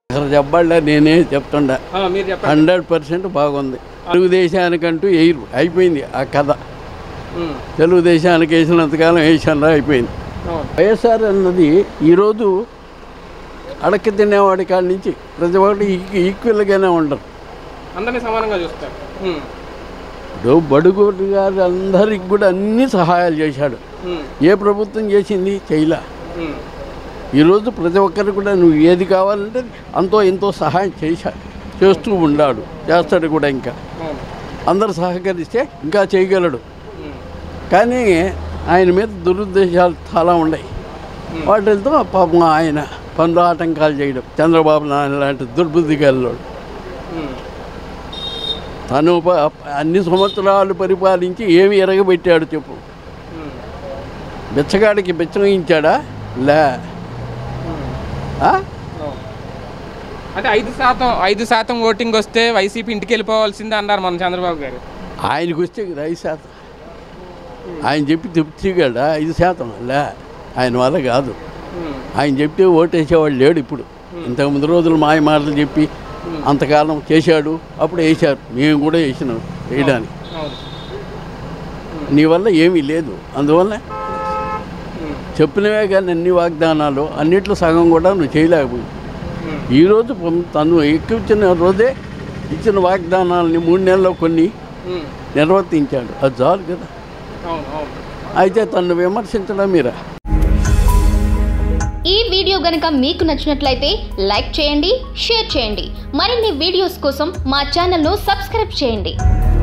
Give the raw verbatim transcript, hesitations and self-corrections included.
అసలు చెప్పాలా నేనే చెప్తుండా హండ్రెడ్ పర్సెంట్ బాగుంది. తెలుగుదేశానికంటూ ఎయిర్ అయిపోయింది ఆ కథ. తెలుగుదేశానికి వేసినంతకాలం వేసాను అయిపోయింది. వైఎస్ఆర్ అన్నది ఈరోజు అడక్క తినేవాడి కాడి నుంచి ప్రతి ఒక్కటి ఈక్వల్గానే ఉండరు, అందరినీ సమానంగా చూస్తారు. ఇప్పుడు బడుగు గారు అందరికి కూడా అన్ని సహాయాలు చేశాడు. ఏ ప్రభుత్వం చేసింది? చేయలే. ఈరోజు ప్రతి ఒక్కరికి కూడా నువ్వు ఏది కావాలంటే అంతో ఎంతో సహాయం చేశా చేస్తూ ఉన్నాడు, చేస్తాడు కూడా. ఇంకా అందరు సహకరిస్తే ఇంకా చేయగలడు. కానీ ఆయన మీద దురుద్దేశాలు చాలా ఉన్నాయి. వాటితో పాపం ఆయన పనులు ఆటంకాలు చేయడం, చంద్రబాబు నాయుడు లాంటి దుర్బుద్ధి గల్లోడు. తను అన్ని సంవత్సరాలు పరిపాలించి ఏమి ఎరగబెట్టాడు చెప్పు? బిచ్చగాడికి బిచ్చగించాడా? లే. అంటే ఐదు శాతం ఐదు శాతం ఓటింగ్ వస్తే వైసీపీ ఇంటికి వెళ్ళిపోవాల్సిందే అన్నారు మన చంద్రబాబు గారు. ఆయనకు వస్తే ఐదు శాతం ఆయన చెప్పి తిప్పిగాడా? ఐదు శాతం లే, ఆయన వల్ల కాదు. ఆయన చెప్తే ఓటేసేవాడు లేడు ఇప్పుడు. ఇంతకుముందు రోజులు మాయ మాటలు చెప్పి అంతకాలం చేశాడు, అప్పుడు వేశారు. మేము కూడా వేసినాం వేయడానికి. నీ వల్ల ఏమీ లేదు. అందువల్ల చెప్పినవే కానీ అన్ని వాగ్దానాలు అన్నిట్లో సగం కూడా నువ్వు చేయలేకపోయి. ఈరోజు తను ఎక్కించిన రోజే ఇచ్చిన వాగ్దానాలని మూడు నెలల్లో కొన్ని నిర్వర్తించాడు. అది చాలు కదా. అయితే తను విమర్శించడం మీరా? ఈ వీడియో గనుక మీకు నచ్చినట్లయితే లైక్ చేయండి, షేర్ చేయండి. మరిన్ని వీడియోస్ కోసం మా ఛానల్ను సబ్స్క్రైబ్ చేయండి.